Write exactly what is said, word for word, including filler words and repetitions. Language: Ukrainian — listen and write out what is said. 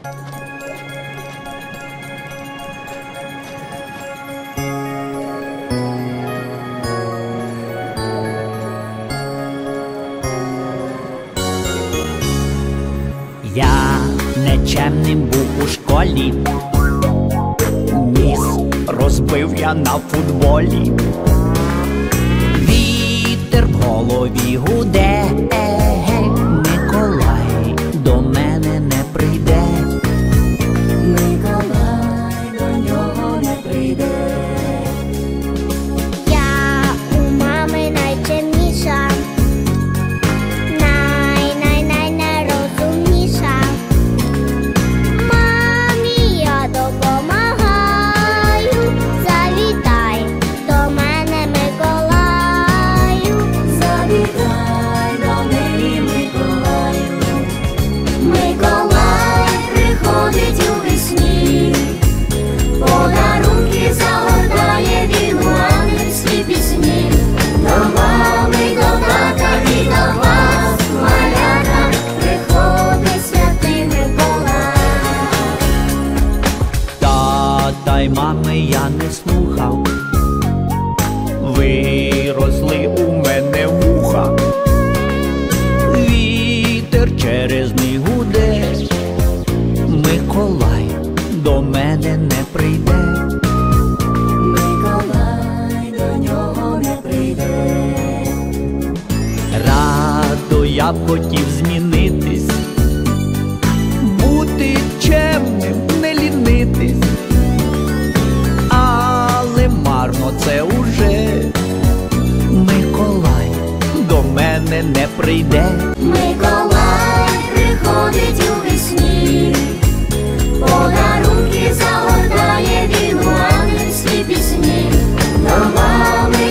Я нечемним був у школі, ніс розбив я на футболі. Вітер в голові гуде, Миколай до мене не прийде. Миколай до нього не прийде. Я у мами найчемніша, най-най-най-найрозумніша. Мамі я допомагаю, завітай до мене, Миколаю. Завітай до неї, Миколаю. Миколай приходить у весні, подарунки загортає він у ангельські пісні. До мами, до тата і до вас, малята, приходить святий Миколай. Тата й мами я не слухав, виросли у мене вуха. Вітер через них гуде, Миколай до мене не прийде. Миколай до нього не прийде. Радо я б хотів змінитись, бути чемним, не лінитись, але марно це уже, Миколай до мене не прийде. Миколай приходить у весні, подарунки загортає він у ангельські пісні. До мами,